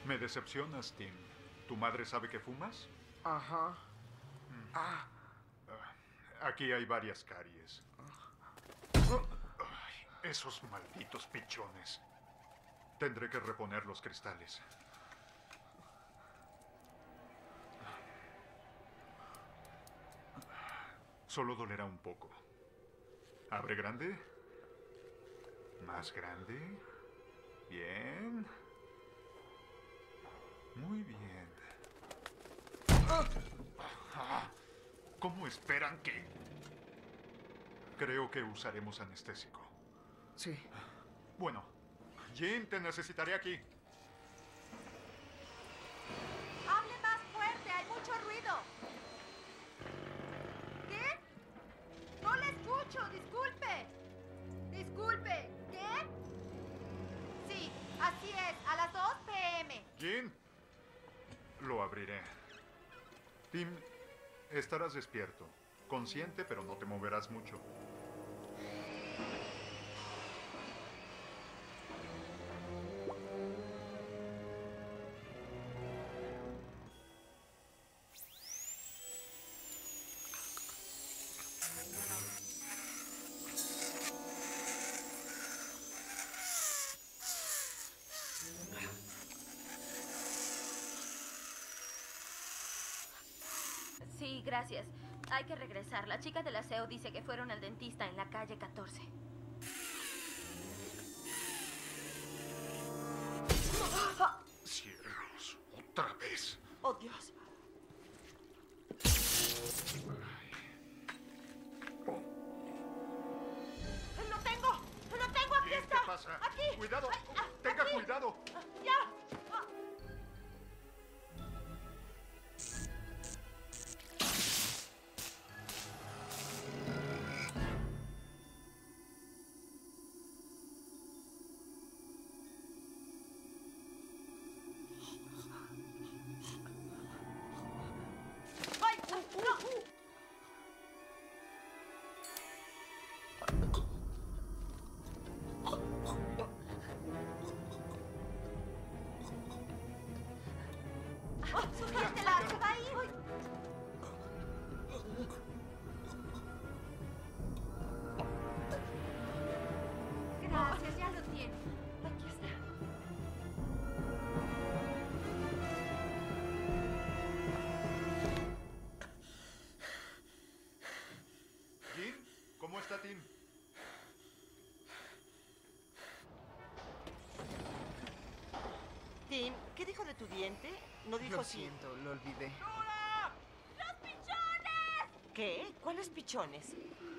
Me decepcionas, Tim. ¿Tu madre sabe que fumas? Ajá. Aquí hay varias caries. Ay, esos malditos pichones. Tendré que reponer los cristales. Solo dolerá un poco. ¿Abre grande? ¿Más grande? Bien. Muy bien. ¿Cómo esperan que...? Creo que usaremos anestésico. Sí. Bueno, Jean, te necesitaré aquí. ¡Hable más fuerte! ¡Hay mucho ruido! ¿Qué? ¡No le escucho! ¡Disculpe! ¡Disculpe! ¿Qué? Sí, así es, a las 2 p.m. Jean, lo abriré. Tim, estarás despierto. Consciente, pero no te moverás mucho. Sí, gracias. Hay que regresar. La chica del aseo dice que fueron al dentista en la calle 14. Cielos, otra vez. ¡Oh, Dios! ¡Lo tengo! ¡Lo tengo! ¡Aquí Jean, está! ¿qué pasa? ¡Aquí! ¡Cuidado! Ay, ¡Tenga aquí. cuidado! ¡Ya! ¡Ay! ¡No! ¡Sujétela! ¡Se va a ir! Gracias, ya lo tiene. Aquí está. Jean, ¿cómo está Tim? Tim, ¿qué dijo de tu diente? No dijo Lo si... siento, lo olvidé. ¿Qué? ¿Cuáles pichones?